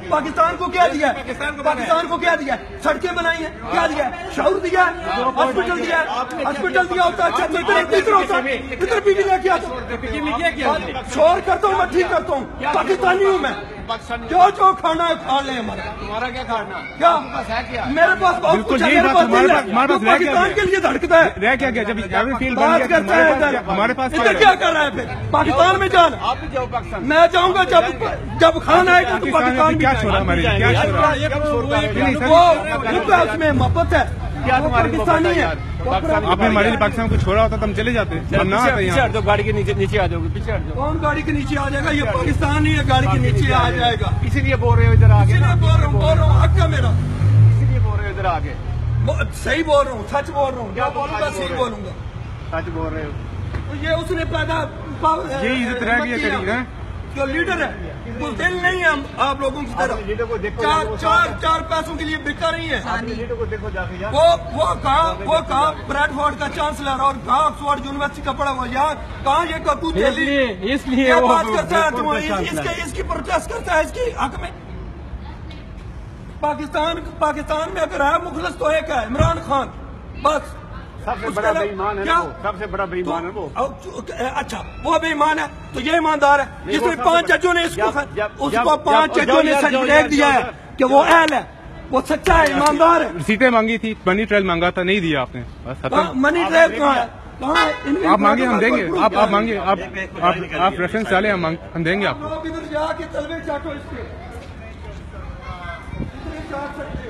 پاکستان کو کیا دیا ہے؟ پاکستان کو کیا دیا ہے؟ سڑکیں بنائی ہیں، کیا دیا ہے؟ شعور دیا ہے، ہاسپٹل دیا ہے، ہاسپٹل دیا ہوتا ہے اچھا تو ادھر ہوتا ہے، ادھر بھی لے کے آتا شور کرتا ہوں میں، ٹھیک کرتا ہوں، پاکستانی ہوں میں، جو کھانا ہے کھا لیں ہمارا، تمہارا کیا کھانا کیا میرے پاس بہت کچھ ہے، میرے پاس پاکستان کے لیے دھڑکتا ہے، رہ کیا جب بات کرتا ہے ادھر ہمارے پاس ادھر کیا کر رہا ہے پھر پاکستان میں جانا، میں جاؤں گا جب کھانا آئے گا تو پاکستان کیا چھوڑا ہمارے کیا چھوڑا وہ اس میں محبت ہے، وہ پاکستانی ہے، آپ نے ہمارے لیے پاکستان کو چھوڑا ہوتا تو ہم چلے جاتے، گاڑی کے نیچے آ جاؤ گے، پیچھے ہٹ جاؤ، کون گاڑی کے نیچے آ جائے گا؟ یہ پاکستان نہیں ہے گاڑی کے نیچے آ جائے گا، اسی لیے بول رہے ہو ادھر آگے، بول رہا ہوں حق ہے میرا، اسی لیے بول رہے ہو ادھر آگے، صحیح بول رہا ہوں، سچ بول رہا ہوں، کیا بولوں گا صحیح بولوں گا، سچ بول رہے ہو، یہ اس نے پیدا یہی عزت رہ گئی ہے نا، جو لیڈر ہے وہ دل نہیں ہے آپ لوگوں کی طرح، چار پیسوں کے لیے بکا نہیں ہے، وہ کہاں بریڈ فورڈ کا چانسلر اور کہاں آکسفورڈ یونیورسٹی کا پڑھا ہوا، یہاں کہاں یہ کتو اس لیے بات کرتا ہے، اس کی پروٹیسٹ کرتا ہے اس کے حق میں، پاکستان میں اگر ہے مخلص تو ایک ہے عمران خان، بس سب سے بڑا بے ایمان ہے وہ، سب سے بڑا بے ایمان ہے وہ، اچھا وہ بے ایمان ہے تو یہ ایماندار ہے جس میں 5 ججوں نے اس کو 5 ججوں نے سرٹیفکیٹ دیا ہے کہ وہ اہل ہے، وہ سچا ہے، ایماندار ہے، رسیٹیں مانگی تھی، منی ٹرائل مانگا تھا، نہیں دیا آپ نے، منی ٹریپ کہاں ہے؟ آپ مانگے ہم دیں گے، آپ مانگے، آپ ریفرنس ڈالیں ہم دیں گے آپ کو، ادھر جا کے تلوے چاٹو اس کے